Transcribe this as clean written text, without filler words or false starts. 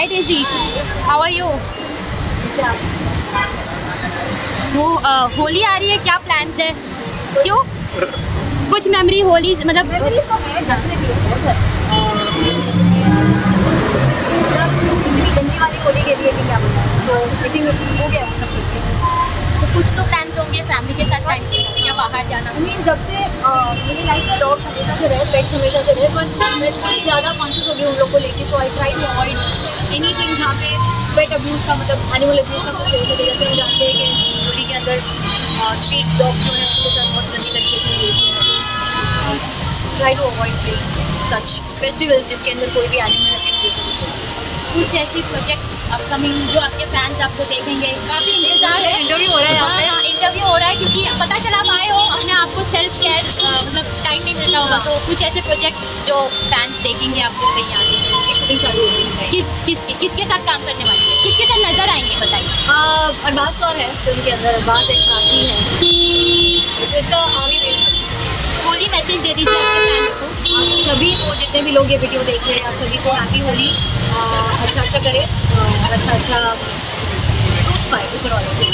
Hi Daisy, how are you? So Holi आ रही है, क्या प्लान्स है? क्यों? कुछ मेमोरी होली मतलब मेमोरीज तो है डेफिनेटली बहुत सारी। गंदी वाली होली के लिए क्या बताएं, तो आई थिंक हो गया सब कुछ। तो कुछ तो प्लान्स होंगे फैमिली के साथ टाइम या बाहर जाना। आई मीन जब से मेरी लाइफ में डॉग्स हमेशा से रहे, पेट्स हमेशा से रहे, बट मैं थोड़ी ज़्यादा कॉन्शियस हो गई उन लोग को लेके। So I try to avoid anything जहाँ पे पेट अब्यूज़ का मतलब एनिमल अब्यूज़ का कुछ हो सके। जैसे हम जानते हैं कि होली के अंदर स्ट्रीट डॉग्स जो हैं उनके साथ बहुत गंदी तरीके से try to avoid such festivals जिसके अंदर कोई भी एनिमल अब्यूज़ हो सके। कुछ ऐसी प्रोजेक्ट्स अपकमिंग जो आपके फैंस आपको देखेंगे, काफ़ी इंतजार है। इंटरव्यू हो रहा है। हाँ, इंटरव्यू हो रहा है क्योंकि पता चला आप आए हो, अपने आपको सेल्फ केयर मतलब टाइम नहीं मिलता होगा। तो कुछ ऐसे प्रोजेक्ट्स जो फैंस देखेंगे आपको कहीं आगे, किसके साथ काम करने वाली है, किसके साथ नजर आएंगे बताइए। अरबाज सर है फिल्म के अंदर, अरबाज एक प्राची है। होली मैसेज दे दीजिए आपके फैंस को। सभी को, जितने भी लोग ये वीडियो देख रहे हैं, आप सभी को हैप्पी होली। अच्छा करें और अच्छा फ्रूट्स पाए ऊपर वाले से।